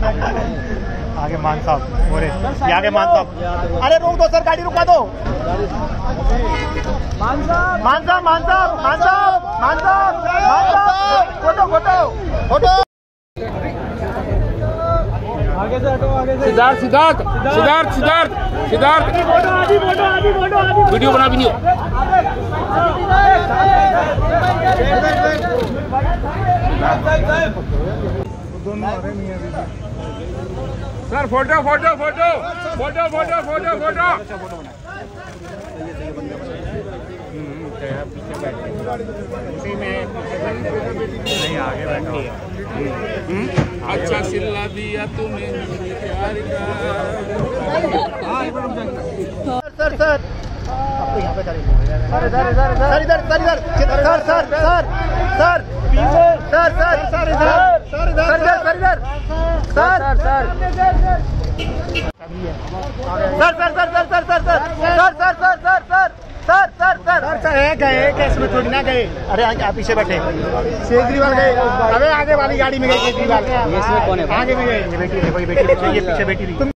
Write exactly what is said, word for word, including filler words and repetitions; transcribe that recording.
आगे मान साहब, बोले ये आगे मान साहब। अरे रोक दो सर, गाड़ी रुकवा दो। मान साहब मान साहब मान साहब मान साहब मान साहब मान साहब फोटो फोटो फोटो। आगे से हटो, आगे से। सिद्धार्थ सिद्धार्थ सिद्धार्थ सिद्धार्थ सिद्धार्थ फोटो आदि फोटो आदि फोटो आदि वीडियो बना video. Sir photo photo photo photo photo photo photo उसी में नहीं आगे बैठो। अच्छा सिला दिया तूने प्यार का। सर सर आपको यहाँ पे चलेंगे। सर इधर इधर इधर इधर सर इधर sir sir sir sir sir sir sir इधर सर इधर सर इधर सर इधर sir sir sir sir sir sir sir sir sir sir sir sir sir sir sir sir sir sir है गए कैसे में थोड़ी ना गए। अरे आप पीछे बैठे केजरीवाल गए। अबे आगे वाली गाड़ी में गए केजरीवाल। आगे में गए। बेटी देखो, ये बेटी ये पीछे बेटी।